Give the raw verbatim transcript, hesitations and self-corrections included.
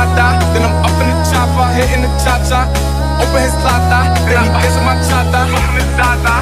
plata. Then I'm up in the chopper, hitting the cha-cha. Open his plata, then he dancing my chata.